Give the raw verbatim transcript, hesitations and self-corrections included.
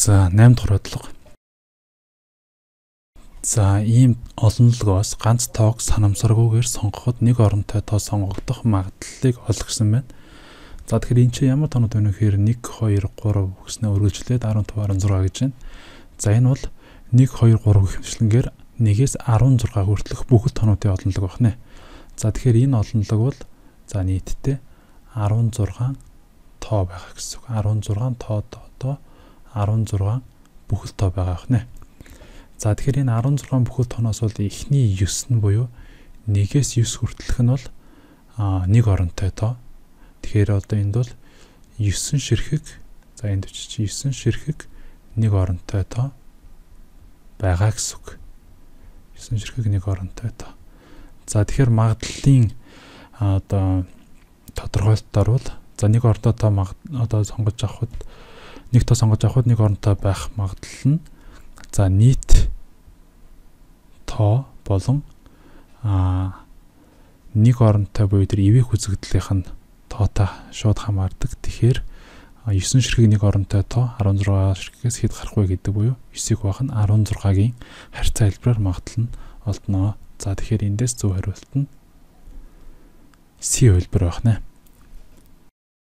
За наймд дахь бодлого. За ийм олонлогоос ганц тоог санамсаргүйгээр сонгоход нэг оронтой тоо сонгогдох магадлалыг олгосон байна. За тэгэхээр энэ чинь ямар тоонууд вэ гэхээр нэг, хоёр, гурав гэснээр үргэлжлээд арван таван, арван зурга гэж байна. За энэ бол нэг, хоёр, гурав гэх хэмжлэнгээр нэгээс арван зурга хүртэлх бүхэл тоонуудын олонлог байна. За тэгэхээр энэ олонлог бол за нийтдээ арван зурга тоо байгаа гэсэн үг. арван зурга тоо тоо арван зурга бүхэл тоо байгаа байна. За тэгэхээр энэ арван зурга бүхэл тооноос бол эхний девять нь буюу нэгээс девять хүртэлх нь бол нэг оронтой тоо. Тэгэхээр одоо энд бол девять ширхэг за энд чи девять ширхэг нэг оронтой тоо байгаа гэсэн үг. девять ширхэг нэг оронтой тоо. За тэгэхээр магадлалын одоо тодорхойлолтоор бол за нэг оронтой тоо одоо сонгож авахд нэг тоо сонгож авахд нэг оронтой байх магадлал нь за нийт тоо болон а нэг оронтой буюу тэр ивэх үзэгдлийнх нь тоотой шууд хамаардаг. Тэгэхээр девять ширхэг нэг оронтой тоо арван зурга ширхгээс хэд гарах вэ гэдэг буюу девять-ийг байх нь арван зургагийн харьцаа хэлбэрээр магадлал нь олдноо. За тэгэхээр эндээс зөв хариулт нь C хэлбэр байх нэ.